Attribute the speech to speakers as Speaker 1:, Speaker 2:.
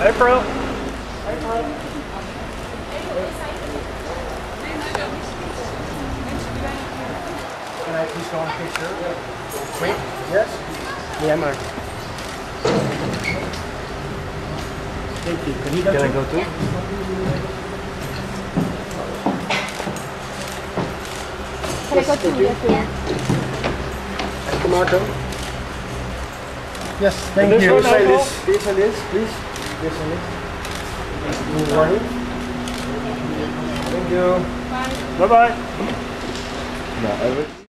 Speaker 1: April. Can I please go on a picture? Wait, yes? Yeah, man. Thank you. Can I go too?
Speaker 2: Can I go too? Yes, yeah.
Speaker 1: Tomato. Yes, thank you. Please, please. Thank you. Bye. Bye-bye.